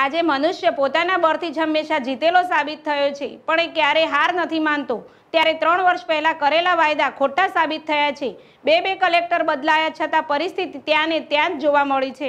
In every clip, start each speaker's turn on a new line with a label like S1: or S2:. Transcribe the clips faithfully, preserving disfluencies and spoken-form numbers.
S1: આજે મનુષ્ય પોતાના બળથી જ હંમેશા જીતેલો સાબિત થયો છે, પણ એ ક્યારેય હાર નથી માનતો। ત્યારે ત્રણ વર્ષ પહેલા કરેલા વાયદા ખોટા સાબિત થયા છે। બે બે કલેક્ટર બદલાયા છતાં પરિસ્થિતિ ત્યાં ને ત્યાં જ જોવા મળી છે।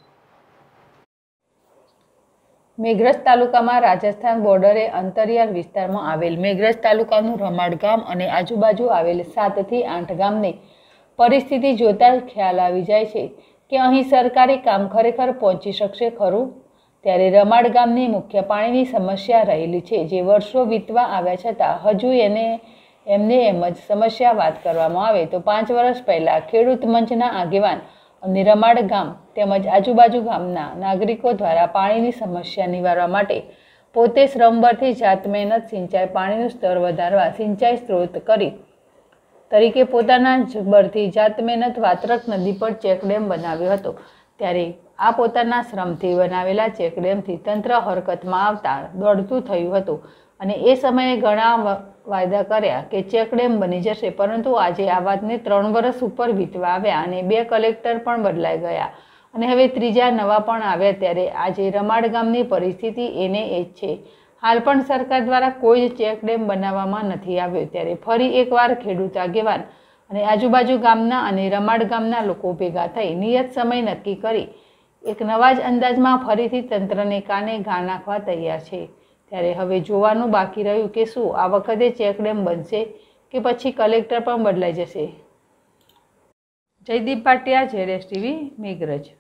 S2: મેઘરજ તાલુકામાં રાજસ્થાન બોર્ડરે અંતરિયાળ વિસ્તારમાં આવેલ મેઘરજ તાલુકાનું રમાડ ગામ અને આજુબાજુ આવેલ સાત થી આઠ ગામની પરિસ્થિતિ જોતા જ ખ્યાલ આવી જાય છે કે અહીં સરકારી કામ ખરેખર પહોંચી શકશે ખરું। ત્યારે રમાડ ગામની મુખ્ય પાણીની સમસ્યા રહેલી છે, જે વર્ષો વીતવા આવ્યા છતાં હજુ એને એમને એમ જ સમસ્યા વાત કરવામાં આવે તો પાંચ વર્ષ પહેલા ખેડૂત મંચના આગેવાન અને રમાડ ગામ તેમજ આજુબાજુ ગામના નાગરિકો દ્વારા પાણીની સમસ્યા નિવારવા માટે પોતે શ્રમબળથી જાત મહેનત સિંચાઈ પાણીનું સ્તર વધારવા સિંચાઈ સ્ત્રોત કરી તરીકે પોતાના જ બળથી જાત મહેનત વાત્રક નદી પર ચેકડેમ બનાવ્યો હતો। ત્યારે આ પોતાના શ્રમથી બનાવેલા ચેકડેમથી તંત્ર હરકતમાં આવતા દોડતું થયું હતું અને એ સમયે ઘણા વાયદા કર્યા કે ચેકડેમ બની જશે, પરંતુ આજે આ વાતને ત્રણ વર્ષ ઉપર વીતવા આવ્યા અને બે કલેક્ટર પણ બદલાઈ ગયા અને હવે ત્રીજા નવા પણ આવ્યા। ત્યારે આજે રમાડ ગામની પરિસ્થિતિ એને એ જ છે। હાલ પણ સરકાર દ્વારા કોઈ જ ચેકડેમ બનાવવામાં નથી આવ્યો। ત્યારે ફરી એકવાર ખેડૂત આગેવાન અને આજુબાજુ ગામના અને રમાડ ગામના લોકો ભેગા થઈ નિયત સમય નક્કી કરી એક નવા જ અંદાજમાં ફરીથી તંત્રને કાને ઘા નાખવા તૈયાર છે। ત્યારે હવે જોવાનું બાકી રહ્યું કે શું આ વખતે ચેકડેમ બનશે કે પછી કલેક્ટર પણ બદલાઈ જશે। જયદીપ ભાટિયા, જેડેશ ટીવી, મેઘરજ।